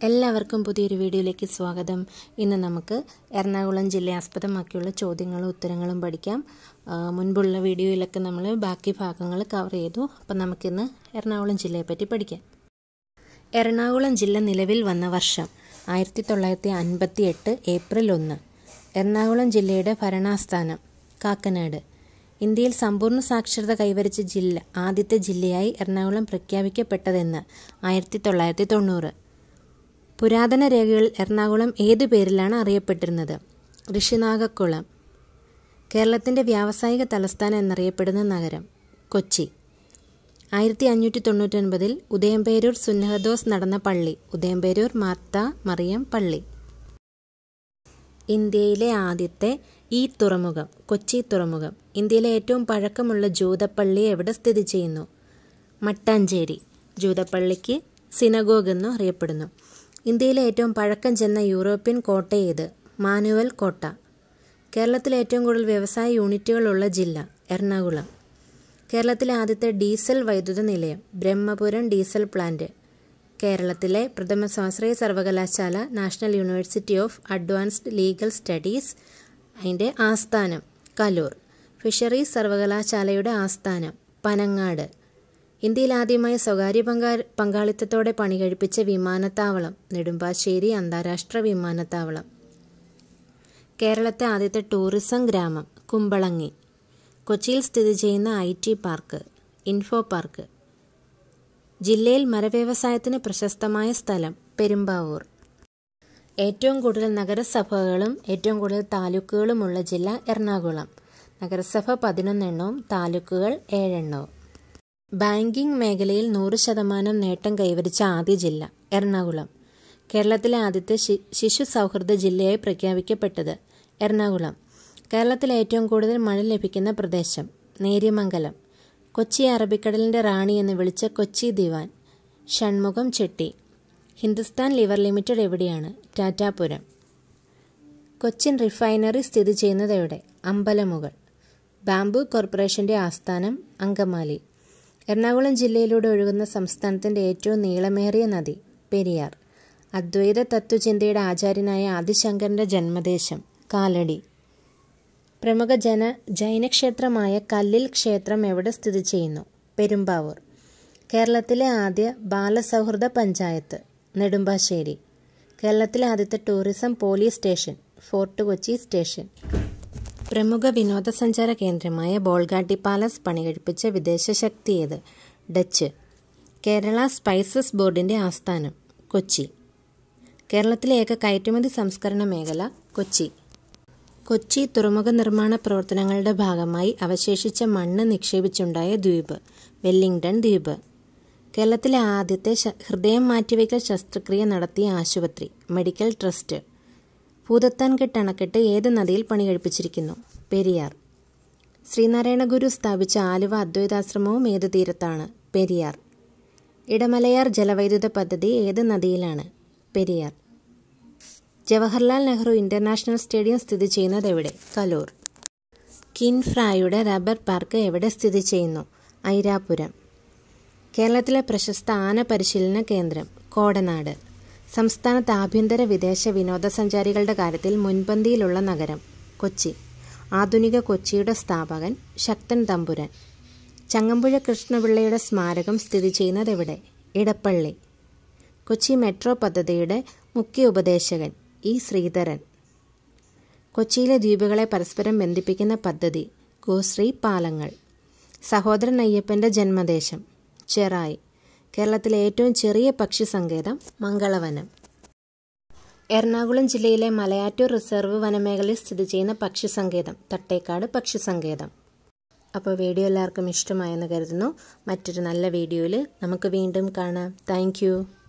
എല്ലാവർക്കും പുതിയൊരു വീഡിയോയിലേക്ക് സ്വാഗതം. ഇന്ന് നമുക്ക് എറണാകുളം ജില്ലയെ ആസ്പദമാക്കിയുള്ള ചോദ്യങ്ങളും ഉത്തരങ്ങളും പഠിക്കാം. മുൻപുള്ള വീഡിയോയിലൊക്കെ നമ്മൾ ബാക്കി ഭാഗങ്ങൾ കവർ ചെയ്തു. അപ്പം നമുക്കിന്ന് എറണാകുളം ജില്ലയെ പറ്റി പഠിക്കാം. എറണാകുളം ജില്ല നിലവിൽ വന്ന വർഷം 1958 ഏപ്രിൽ 1. എറണാകുളം ജില്ലയുടെ ഭരണാസ്ഥാനം കാക്കനാട്. ഇന്ത്യയിൽ സമ്പൂർണ്ണ സാക്ഷരത കൈവരിച്ച ആദ്യത്തെ ജില്ലയായി എറണാകുളം പ്രഖ്യാപിക്കപ്പെട്ടതെന്ന് 1990. പുരാതന രേഖകളിൽ എറണാകുളം ഏതു പേരിലാണ് അറിയപ്പെട്ടിരുന്നത്? ഋഷിനാഗക്കുളം. കേരളത്തിൻ്റെ വ്യാവസായിക തലസ്ഥാനം എന്നറിയപ്പെടുന്ന നഗരം കൊച്ചി. 1599 ഉദയംപേരൂർ സുന്നഹദോസ് നടന്ന പള്ളി ഉദയംപേരൂർ മാർത്ത മറിയം പള്ളി. ഇന്ത്യയിലെ ആദ്യത്തെ തുറമുഖം കൊച്ചി തുറമുഖം. ഇന്ത്യയിലെ ഏറ്റവും പഴക്കമുള്ള ജൂതപ്പള്ളി എവിടെ സ്ഥിതി ചെയ്യുന്നു? മട്ടാഞ്ചേരി. ജൂതപ്പള്ളിക്ക് സിനഗോഗ് എന്നും അറിയപ്പെടുന്നു. ഇന്ത്യയിലെ ഏറ്റവും പഴക്കം ചെന്ന യൂറോപ്യൻ കോട്ട ഏത്? മാനുവൽ കോട്ട. കേരളത്തിലെ ഏറ്റവും കൂടുതൽ വ്യവസായ യൂണിറ്റുകളുള്ള ജില്ല എറണാകുളം. കേരളത്തിലെ ആദ്യത്തെ ഡീസൽ വൈദ്യുത നിലയം ബ്രഹ്മപുരം ഡീസൽ പ്ലാന്റ്. കേരളത്തിലെ പ്രഥമ സ്വാശ്രയ സർവകലാശാല national university of advanced legal studies. അതിൻ്റെ ആസ്ഥാനം കലൂർ. ഫിഷറീസ് സർവകലാശാലയുടെ ആസ്ഥാനം പനങ്ങാട്. ഇന്ത്യയിൽ ആദ്യമായി സ്വകാര്യ പങ്കാളിത്തത്തോടെ പണി കഴിപ്പിച്ച വിമാനത്താവളം നെടുമ്പാശ്ശേരി അന്താരാഷ്ട്ര വിമാനത്താവളം. കേരളത്തെ ആദ്യത്തെ ടൂറിസം ഗ്രാമം കുമ്പളങ്ങി. കൊച്ചിയിൽ സ്ഥിതി ചെയ്യുന്ന IT പാർക്ക് ഇൻഫോ പാർക്ക്. ജില്ലയിൽ മരവ്യവസായത്തിന് പ്രശസ്തമായ സ്ഥലം പെരുമ്പാവൂർ. ഏറ്റവും കൂടുതൽ നഗരസഭകളും ഏറ്റവും കൂടുതൽ താലൂക്കുകളുമുള്ള ജില്ല എറണാകുളം. നഗരസഭ 11 എണ്ണവും താലൂക്കുകൾ 7 എണ്ണവും. ബാങ്കിംഗ് മേഖലയിൽ 100% നേട്ടം കൈവരിച്ച ആദ്യ ജില്ല എറണാകുളം. കേരളത്തിലെ ആദ്യത്തെ ശിശു സൗഹൃദ ജില്ലയായി പ്രഖ്യാപിക്കപ്പെട്ടത് എറണാകുളം. കേരളത്തിലെ ഏറ്റവും കൂടുതൽ മഴ ലഭിക്കുന്ന പ്രദേശം നേര്യമംഗലം. കൊച്ചി അറബിക്കടലിൻ്റെ റാണി എന്ന് വിളിച്ച കൊച്ചി ദിവാൻ ഷൺമുഖം ചെട്ടി. ഹിന്ദുസ്ഥാൻ ലിവർ ലിമിറ്റഡ് എവിടെയാണ്? ടാറ്റാപുരം. കൊച്ചിൻ റിഫൈനറി സ്ഥിതി ചെയ്യുന്നത് എവിടെ? അമ്പലമുകൾ. ബാംബു കോർപ്പറേഷൻ്റെ ആസ്ഥാനം അങ്കമാലി. എറണാകുളം ജില്ലയിലൂടെ ഒഴുകുന്ന സംസ്ഥാനത്തിൻ്റെ ഏറ്റവും നീളമേറിയ നദി പെരിയാർ. അദ്വൈത തത്വചിന്തയുടെ ആചാര്യനായ ആദിശങ്കരൻ്റെ ജന്മദേശം കാലടി. പ്രമുഖ ജൈനക്ഷേത്രമായ കല്ലിൽ ക്ഷേത്രം എവിടെ സ്ഥിതി ചെയ്യുന്നു? പെരുമ്പാവൂർ. കേരളത്തിലെ ആദ്യ ബാലസൗഹൃദ പഞ്ചായത്ത് നെടുമ്പാശ്ശേരി. കേരളത്തിലെ ആദ്യത്തെ tourism police station Fort Kochi station. പ്രമുഖ വിനോദസഞ്ചാര കേന്ദ്രമായ ബോൾഗാട്ടി പാലസ് പണികഴിപ്പിച്ച വിദേശ ശക്തി ഏത്? ഡച്ച്. കേരള സ്പൈസസ് ബോർഡിൻ്റെ ആസ്ഥാനം കൊച്ചി. കേരളത്തിലെ ഏക കയറ്റുമതി സംസ്കരണ മേഖല കൊച്ചി. കൊച്ചി തുറമുഖ നിർമ്മാണ പ്രവർത്തനങ്ങളുടെ ഭാഗമായി അവശേഷിച്ച മണ്ണ് നിക്ഷേപിച്ചുണ്ടായ ദ്വീപ് വെല്ലിംഗ്ടൺ ദ്വീപ്. കേരളത്തിലെ ആദ്യത്തെ ഹൃദയം മാറ്റിവയ്ക്കൽ ശസ്ത്രക്രിയ നടത്തിയ ആശുപത്രി മെഡിക്കൽ ട്രസ്റ്റ്. ഭൂതത്താൻകെട്ട് അണക്കെട്ട് ഏത് നദിയിൽ പണി കഴിപ്പിച്ചിരിക്കുന്നു? പെരിയാർ. ശ്രീനാരായണ ഗുരു സ്ഥാപിച്ച ആലുവ അദ്വൈതാശ്രമവും ഏത് തീരത്താണ്? പെരിയാർ. ഇടമലയാർ ജലവൈദ്യുത പദ്ധതി ഏത് നദിയിലാണ്? പെരിയാർ. ജവഹർലാൽ നെഹ്റു ഇന്റർനാഷണൽ സ്റ്റേഡിയം സ്ഥിതി ചെയ്യുന്നത് എവിടെ? കലൂർ. കിൻഫ്രായുടെ റബ്ബർ പാർക്ക് എവിടെ സ്ഥിതി ചെയ്യുന്നു? ഐരാപുരം. കേരളത്തിലെ പ്രശസ്ത ആന പരിശീലന കേന്ദ്രം കോടനാട്. സംസ്ഥാനത്ത് ആഭ്യന്തര വിദേശ വിനോദസഞ്ചാരികളുടെ കാര്യത്തിൽ മുൻപന്തിയിലുള്ള നഗരം കൊച്ചി. ആധുനിക കൊച്ചിയുടെ സ്ഥാപകൻ ശക്തൻ തമ്പുരാൻ. ചങ്ങമ്പുഴ കൃഷ്ണപിള്ളയുടെ സ്മാരകം സ്ഥിതി ചെയ്യുന്നത് എവിടെ? ഇടപ്പള്ളി. കൊച്ചി മെട്രോ പദ്ധതിയുടെ മുഖ്യ ഉപദേശകൻ ശ്രീധരൻ. കൊച്ചിയിലെ ദ്വീപുകളെ പരസ്പരം ബന്ധിപ്പിക്കുന്ന പദ്ധതി ഗോശ്രീ പാലങ്ങൾ. സഹോദരൻ അയ്യപ്പൻ്റെ ജന്മദേശം ചെറായി. കേരളത്തിലെ ഏറ്റവും ചെറിയ പക്ഷി സങ്കേതം മംഗളവനം. എറണാകുളം ജില്ലയിലെ മലയാറ്റൂർ റിസർവ് വനമേഖലയിൽ സ്ഥിതി ചെയ്യുന്ന പക്ഷി സങ്കേതം തട്ടേക്കാട് പക്ഷി സങ്കേതം. അപ്പോൾ വീഡിയോ എല്ലാവർക്കും ഇഷ്ടമായെന്ന് കരുതുന്നു. മറ്റൊരു നല്ല വീഡിയോയിൽ നമുക്ക് വീണ്ടും കാണാം. താങ്ക്